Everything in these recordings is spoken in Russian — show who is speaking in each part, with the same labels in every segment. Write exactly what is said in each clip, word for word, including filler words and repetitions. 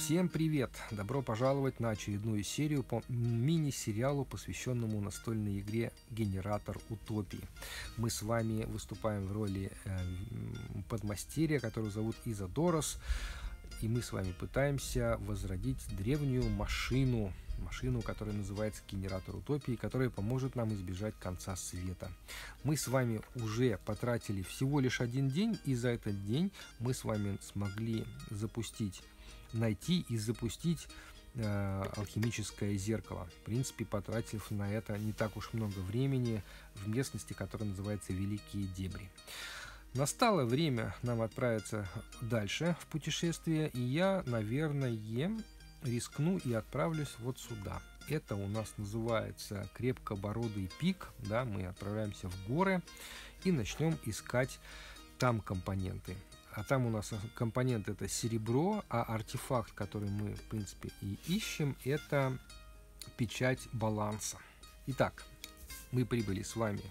Speaker 1: Всем привет! Добро пожаловать на очередную серию по мини-сериалу, посвященному настольной игре «Генератор утопии». Мы с вами выступаем в роли э, подмастерья, которую зовут Изодорос, и мы с вами пытаемся возродить древнюю машину, машину, которая называется «Генератор утопии», которая поможет нам избежать конца света. Мы с вами уже потратили всего лишь один день, и за этот день мы с вами смогли запустить найти и запустить э, алхимическое зеркало, в принципе, потратив на это не так уж много времени в местности, которая называется Великие Дебри. Настало время нам отправиться дальше в путешествие, и я, наверное, рискну и отправлюсь вот сюда. Это у нас называется Крепкобородый пик, да, мы отправляемся в горы и начнем искать там компоненты. А там у нас компонент это серебро, а артефакт, который мы, в принципе, и ищем, это печать баланса. Итак, мы прибыли с вами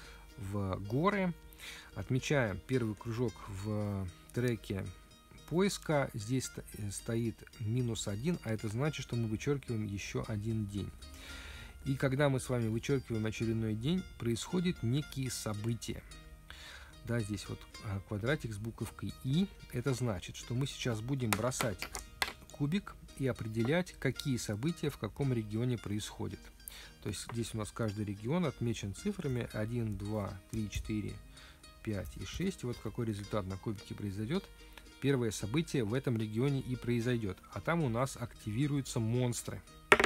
Speaker 1: в горы. Отмечаем первый кружок в треке поиска. Здесь стоит минус один, а это значит, что мы вычеркиваем еще один день. И когда мы с вами вычеркиваем очередной день, происходят некие события. Да, здесь вот квадратик с буковкой И. Это значит, что мы сейчас будем бросать кубик и определять, какие события в каком регионе происходят. То есть здесь у нас каждый регион отмечен цифрами один, два, три, четыре, пять и шесть. И вот какой результат на кубике произойдет. Первое событие в этом регионе и произойдет. А там у нас активируются монстры.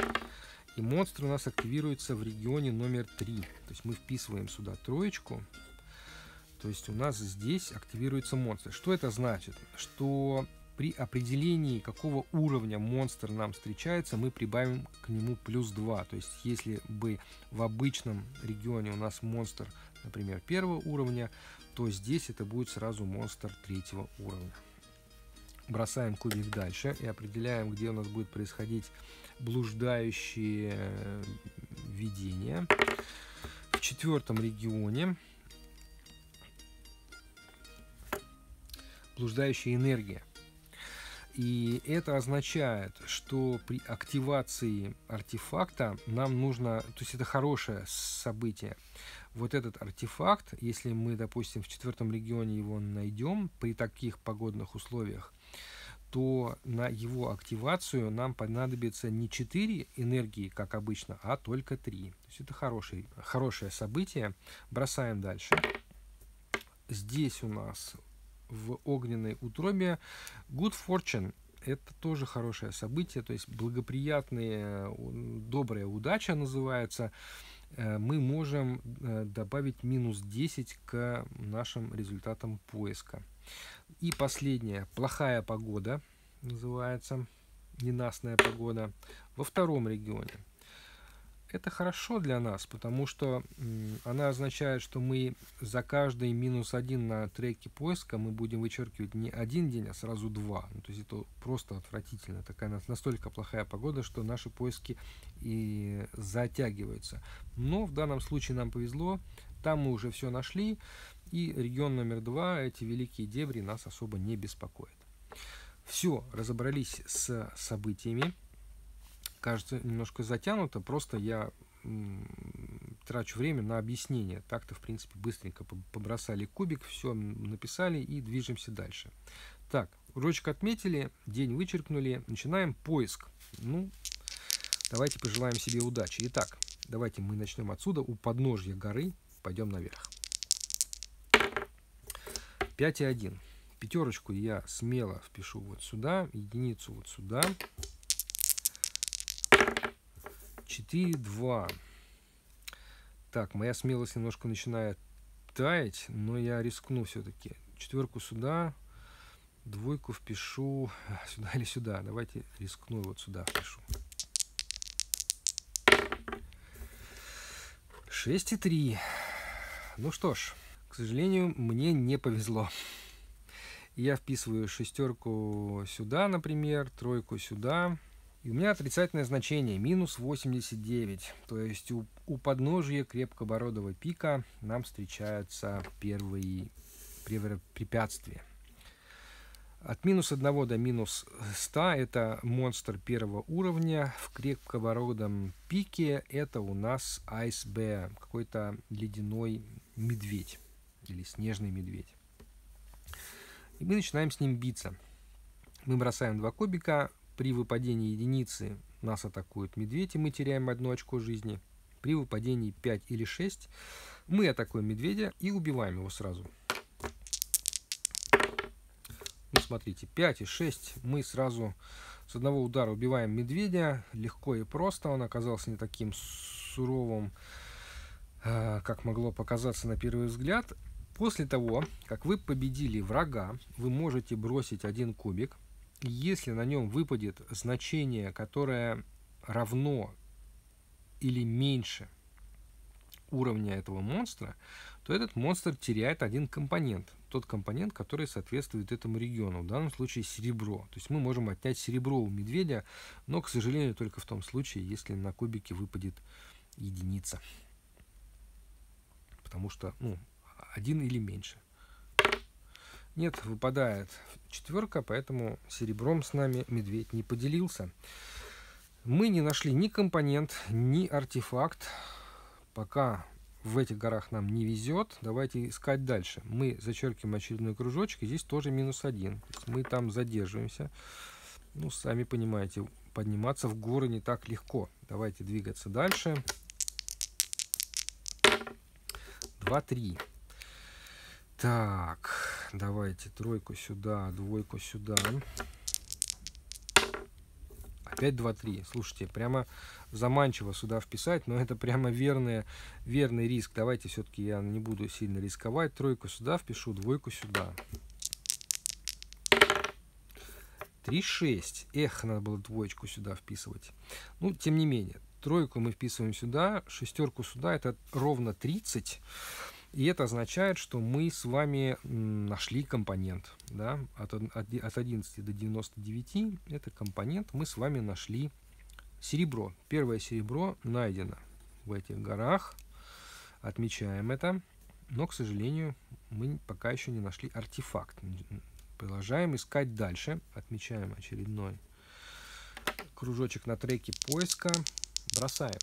Speaker 1: И монстры у нас активируются в регионе номер три. То есть мы вписываем сюда троечку. То есть у нас здесь активируются монстры. Что это значит? Что при определении, какого уровня монстр нам встречается, мы прибавим к нему плюс два. То есть если бы в обычном регионе у нас монстр, например, первого уровня, то здесь это будет сразу монстр третьего уровня. Бросаем кубик дальше и определяем, где у нас будет происходить блуждающие видения. В четвертом регионе блуждающая энергия. И это означает, что при активации артефакта нам нужно, то есть это хорошее событие. Вот этот артефакт, если мы, допустим, в четвертом регионе его найдем при таких погодных условиях, то на его активацию нам понадобится не четыре энергии, как обычно, а только три. То есть это хороший, хорошее событие. Бросаем дальше. Здесь у нас в огненной утробе Good Fortune. Это тоже хорошее событие, то есть благоприятная, добрая удача называется. Мы можем добавить минус десять к нашим результатам поиска. И последнее, плохая погода называется, ненастная погода во втором регионе. Это хорошо для нас, потому что она означает, что мы за каждый минус один на треке поиска мы будем вычеркивать не один день, а сразу два. Ну, то есть это просто отвратительно. Такая настолько плохая погода, что наши поиски и затягиваются. Но в данном случае нам повезло. Там мы уже все нашли. И регион номер два, эти великие дебри, нас особо не беспокоят. Все, разобрались с событиями. Кажется, немножко затянуто, просто я м, трачу время на объяснение. Так-то, в принципе, быстренько побросали кубик, все написали и движемся дальше. Так, урочек отметили, день вычеркнули, начинаем поиск. Ну, давайте пожелаем себе удачи. Итак, давайте мы начнем отсюда, у подножья горы, пойдем наверх. пять и один. Пятерочку я смело впишу вот сюда, единицу вот сюда. четыре, два. Так, моя смелость немножко начинает таять, но я рискну все-таки. Четверку сюда, двойку впишу сюда или сюда. Давайте рискну, вот сюда впишу. шесть и три. Ну что ж, к сожалению, мне не повезло. Я вписываю шестерку сюда, например, тройку сюда. И у меня отрицательное значение, минус восемьдесят девять. То есть у, у подножия Крепкобородого пика нам встречаются первые, первые препятствия. От минус одного до минус ста это монстр первого уровня. В крепковородом пике это у нас Ice Bear, какой-то ледяной медведь или снежный медведь. И мы начинаем с ним биться. Мы бросаем два кубика. При выпадении единицы нас атакует медведь, и мы теряем одно очко жизни. При выпадении пять или шесть мы атакуем медведя и убиваем его сразу. Ну, смотрите, пять и шесть мы сразу с одного удара убиваем медведя. Легко и просто. Он оказался не таким суровым, как могло показаться на первый взгляд. После того, как вы победили врага, вы можете бросить один кубик. Если на нем выпадет значение, которое равно или меньше уровня этого монстра, то этот монстр теряет один компонент. Тот компонент, который соответствует этому региону. В данном случае серебро. То есть мы можем отнять серебро у медведя, но, к сожалению, только в том случае, если на кубике выпадет единица. Потому что, ну, один или меньше. Нет, выпадает четверка, поэтому серебром с нами медведь не поделился. Мы не нашли ни компонент, ни артефакт. Пока в этих горах нам не везет. Давайте искать дальше. Мы зачеркиваем очередной кружочек, и здесь тоже минус один. То есть мы там задерживаемся. Ну, сами понимаете, подниматься в горы не так легко. Давайте двигаться дальше. два, три. Так, давайте тройку сюда, двойку сюда. Опять два, три. Слушайте, прямо заманчиво сюда вписать, но это прямо верный, верный риск. Давайте все-таки я не буду сильно рисковать. Тройку сюда впишу, двойку сюда. три, шесть. Эх, надо было двоечку сюда вписывать. Ну, тем не менее, тройку мы вписываем сюда, шестерку сюда. Это ровно тридцать. И это означает, что мы с вами нашли компонент. Да? От, от одиннадцати до девяноста девяти это компонент. Мы с вами нашли серебро. Первое серебро найдено в этих горах. Отмечаем это. Но, к сожалению, мы пока еще не нашли артефакт. Продолжаем искать дальше. Отмечаем очередной кружочек на треке поиска. Бросаем.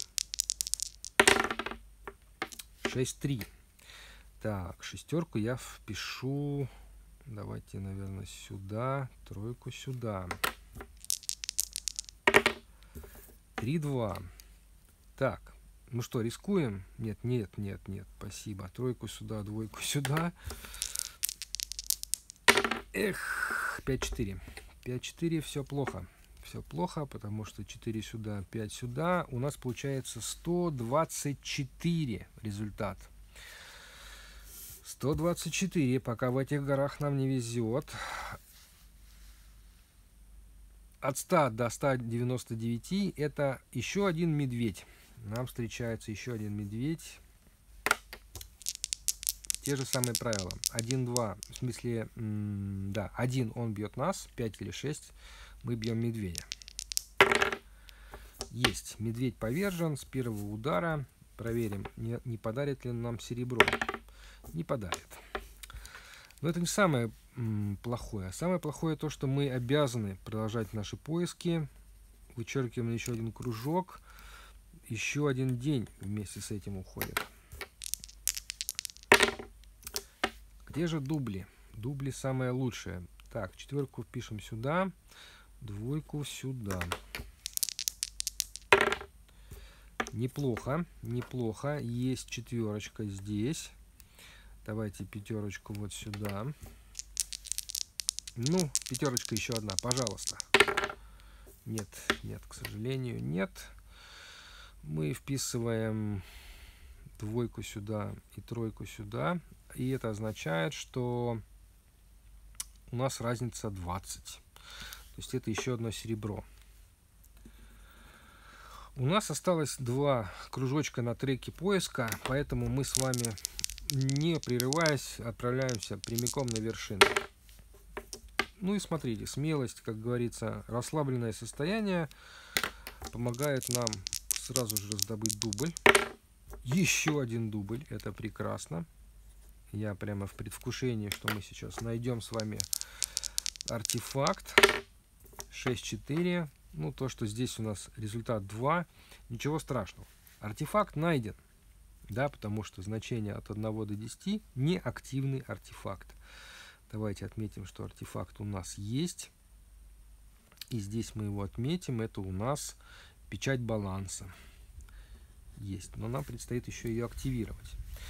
Speaker 1: шесть, три. Так, шестерку я впишу, давайте, наверное, сюда, тройку сюда. три, два. Так, ну что, рискуем? Нет, нет, нет, нет, спасибо. Тройку сюда, двойку сюда. Эх, пять, четыре. пять, четыре, все плохо. Все плохо, потому что четыре сюда, пять сюда. У нас получается сто двадцать четыре результат. сто двадцать четыре, пока в этих горах нам не везет. От ста до ста девяноста девяти это еще один медведь. Нам встречается еще один медведь. Те же самые правила. один, два, в смысле, да, один он бьет нас, пять или шесть мы бьем медведя. Есть, медведь повержен с первого удара. Проверим, не, не подарит ли он нам серебро. Не подарит. Но это не самое м, плохое. Самое плохое то, что мы обязаны продолжать наши поиски. Вычеркиваем еще один кружок. Еще один день вместе с этим уходит. Где же дубли? Дубли самое лучшее. Так, четверку пишем сюда. Двойку сюда. Неплохо, неплохо. Есть четверочка здесь. Давайте пятерочку вот сюда. Ну, пятерочка еще одна, пожалуйста. Нет, нет, к сожалению, нет. Мы вписываем двойку сюда и тройку сюда. И это означает, что у нас разница двадцать. То есть это еще одно серебро. У нас осталось два кружочка на треке поиска, поэтому мы с вами, не прерываясь, отправляемся прямиком на вершину. Ну и смотрите, смелость, как говорится, расслабленное состояние помогает нам сразу же раздобыть дубль. Еще один дубль, это прекрасно. Я прямо в предвкушении, что мы сейчас найдем с вами артефакт шесть четыре. Ну, то, что здесь у нас результат два, ничего страшного. Артефакт найден, да, потому что значение от одного до десяти не активный артефакт. Давайте отметим, что артефакт у нас есть. И здесь мы его отметим. Это у нас печать баланса. Есть, но нам предстоит еще ее активировать.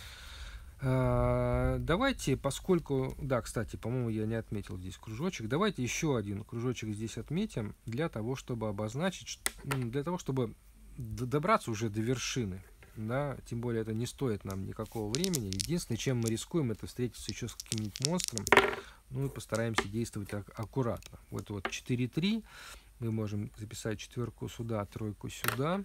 Speaker 1: А, давайте, поскольку... Да, кстати, по-моему, я не отметил здесь кружочек. Давайте еще один кружочек здесь отметим, для того, чтобы обозначить, для того, чтобы добраться уже до вершины. Да, тем более это не стоит нам никакого времени. Единственное, чем мы рискуем, это встретиться еще с каким-нибудь монстром. Ну и постараемся действовать ак аккуратно. Вот вот четыре три. Мы можем записать четверку сюда, тройку сюда.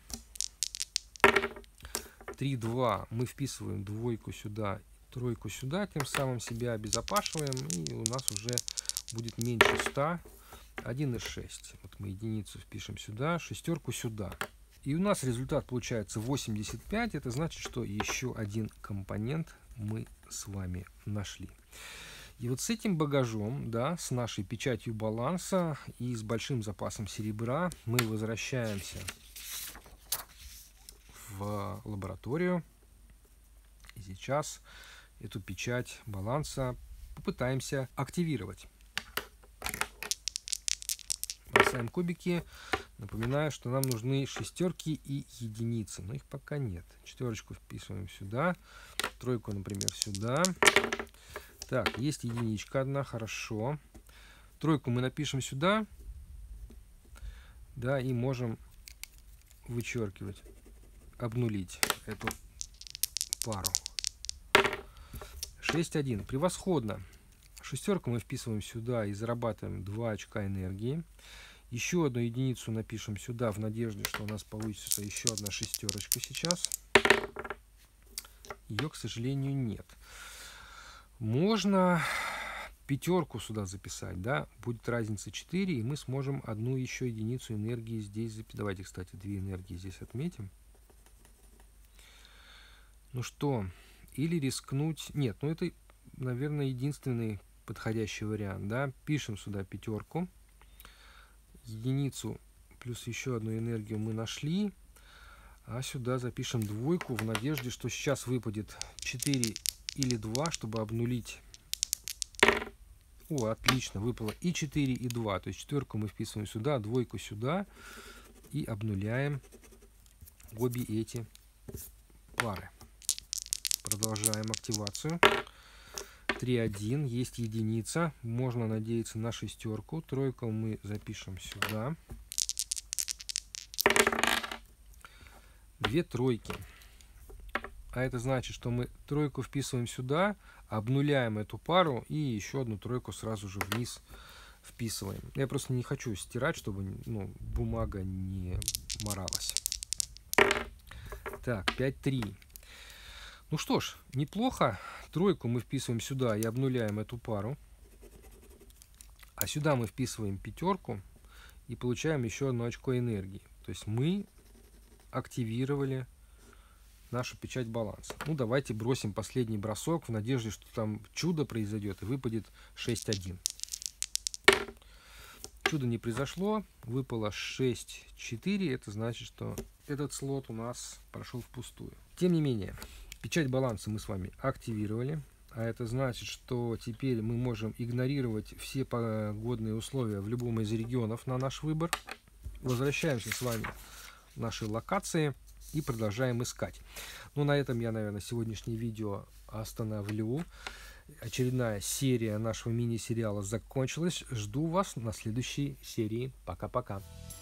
Speaker 1: три два. Мы вписываем двойку сюда, тройку сюда. Тем самым себя обезопашиваем. И у нас уже будет меньше ста. один и шесть. Вот мы единицу впишем сюда, шестерку сюда. И у нас результат получается восемьдесят пять. Это значит, что еще один компонент мы с вами нашли. И вот с этим багажом, да, с нашей печатью баланса и с большим запасом серебра мы возвращаемся в лабораторию. И сейчас эту печать баланса попытаемся активировать. Бросаем кубики. Напоминаю, что нам нужны шестерки и единицы, но их пока нет. Четверочку вписываем сюда, тройку, например, сюда. Так, есть единичка одна, хорошо. Тройку мы напишем сюда, да, и можем вычеркивать, обнулить эту пару. шесть один, превосходно. Шестерку мы вписываем сюда и зарабатываем два очка энергии. Еще одну единицу напишем сюда в надежде, что у нас получится еще одна шестерочка сейчас. Ее, к сожалению, нет. Можно пятерку сюда записать, да, будет разница четыре, и мы сможем одну еще единицу энергии здесь записать. Давайте, кстати, две энергии здесь отметим. Ну что, или рискнуть... Нет, ну это, наверное, единственный подходящий вариант, да. Пишем сюда пятерку. Единицу плюс еще одну энергию мы нашли. А сюда запишем двойку в надежде, что сейчас выпадет четыре или два, чтобы обнулить. О, отлично, выпало и четыре, и два. То есть четверку мы вписываем сюда, двойку сюда. И обнуляем обе эти пары. Продолжаем активацию. три один, есть единица. Можно надеяться на шестерку. Тройку мы запишем сюда. Две тройки. А это значит, что мы тройку вписываем сюда, обнуляем эту пару и еще одну тройку сразу же вниз вписываем. Я просто не хочу стирать, чтобы, ну, бумага не моралась. Так, пять три. Ну что ж, неплохо. Тройку мы вписываем сюда и обнуляем эту пару. А сюда мы вписываем пятерку и получаем еще одно очко энергии. То есть мы активировали нашу печать баланса. Ну, давайте бросим последний бросок в надежде, что там чудо произойдет и выпадет шесть один. Чудо не произошло, выпало шесть четыре. Это значит, что этот слот у нас прошел впустую. Тем не менее, печать баланса мы с вами активировали. А это значит, что теперь мы можем игнорировать все погодные условия в любом из регионов на наш выбор. Возвращаемся с вами в наши локации и продолжаем искать. Ну, на этом я, наверное, сегодняшнее видео остановлю. Очередная серия нашего мини-сериала закончилась. Жду вас на следующей серии. Пока-пока.